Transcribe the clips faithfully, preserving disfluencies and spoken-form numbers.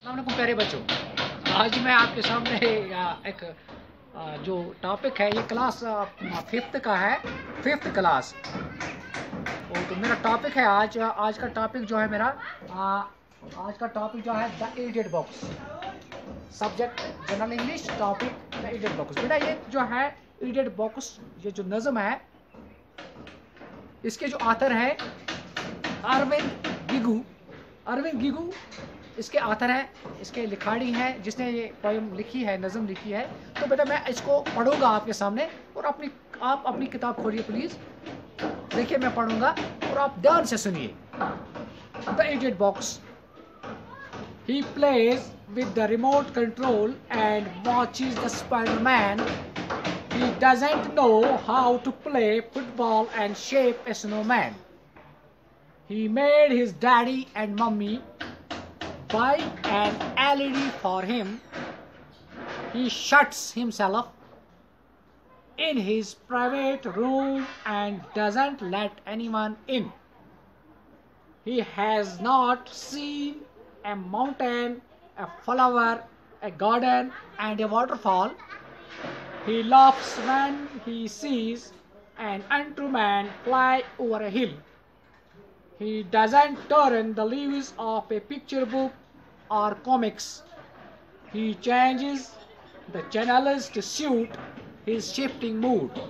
अस्सलाम वालेकुम प्यारे बच्चों, आज मैं आपके सामने एक जो टॉपिक है ये क्लास फिफ्थ का है, फिफ्थ क्लास। तो मेरा टॉपिक है आज आज का टॉपिक जो है मेरा आज का टॉपिक जो है the idiot box. Subject general English, topic the idiot box. बेटा ये जो है इडियट बॉक्स, ये जो नज़म है इसके जो ऑथर है अरविंद गिगू। अरविंद गिगू इसके आथर हैं, इसके लिखाड़ी हैं जिसने ये पोएम लिखी है, नज़म लिखी है। तो बेटा मैं इसको पढ़ूंगा आपके सामने और अपनी आप अपनी किताब खोलिए प्लीज़, देखिए मैं पढ़ूंगा और आप ध्यान से सुनिए। The idiot box. He plays with the remote control and watches the Spider-Man. He doesn't know how to play football and shape a snowman. He made his daddy and mummy buy an L E D for him. He shuts himself in his private room and doesn't let anyone in. He has not seen a mountain, a flower, a garden and a waterfall. He laughs when he sees an untrue man fly over a hill. He doesn't turn the leaves of a picture book or comics. He changes the channels to suit his shifting mood.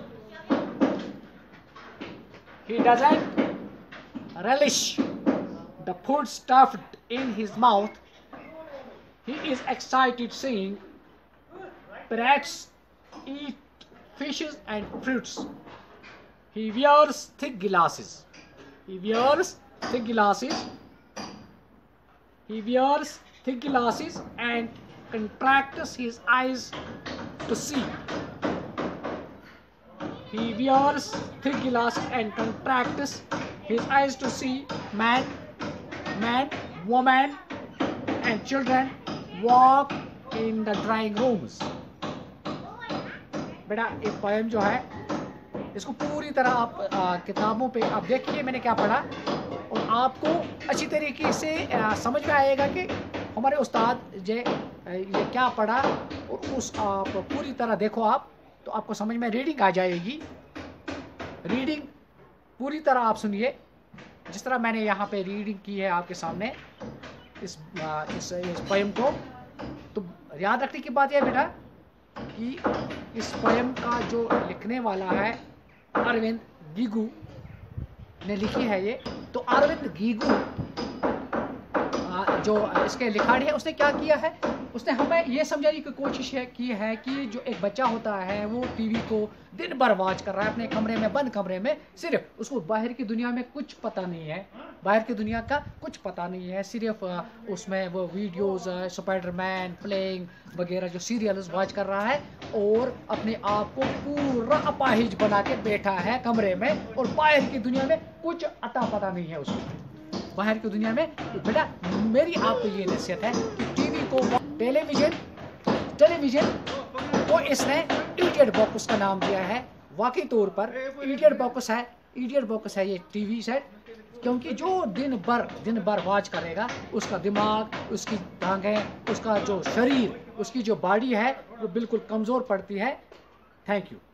He doesn't relish the food stuffed in his mouth. He is excited seeing parrots eat fishes and fruits. He wears thick glasses. He wears thick glasses. He wears thick glasses and contracts his eyes to see. He wears thick glasses and contracts his eyes to see man, man, woman, and children walk in the drawing rooms. बेटा एक poem जो है इसको पूरी तरह आप आ, किताबों पे आप देखिए मैंने क्या पढ़ा और आपको अच्छी तरीके से आ, समझ में आएगा कि हमारे उस्ताद जे ये क्या पढ़ा और उस आप पूरी तरह देखो आप तो आपको समझ में रीडिंग आ जाएगी। रीडिंग पूरी तरह आप सुनिए जिस तरह मैंने यहाँ पे रीडिंग की है आपके सामने इस आ, इस, इस पोएम को। तो याद रखने की बात यह बेटा कि इस पोएम का जो लिखने वाला है अरविंद गिगू ने लिखी है ये। तो अरविंद गिगू जो इसके लिखाड़ी है उसने क्या किया है, उसने हमें ये समझाने की कोशिश है की है कि जो एक बच्चा होता है वो टीवी को दिन भर वॉच कर रहा है अपने कमरे में, बंद कमरे में, सिर्फ उसको बाहर की दुनिया में कुछ पता नहीं है, बाहर की दुनिया का कुछ पता नहीं है, सिर्फ उसमें वो वीडियोस स्पाइडरमैन प्लेइंग वगैरह जो सीरियल्स वॉच कर रहा है और अपने आप को पूरा अपाहिज बना के बैठा है कमरे में और बाहर की दुनिया में कुछ अता पता नहीं है उसको बाहर की दुनिया में। तो बेटा मेरी आपको ये नसीहत है कि टीवी को टेलीविजन टेलीविजन को इसने इडियट बॉक्स का नाम दिया है। वाकई तौर पर इडियट बॉक्स है, इडियट बॉक्स है ये टीवी सेट, क्योंकि जो दिन भर दिन भर वॉच करेगा उसका दिमाग, उसकी टांगें, उसका जो शरीर, उसकी जो बॉडी है वो बिल्कुल कमज़ोर पड़ती है। Thank you.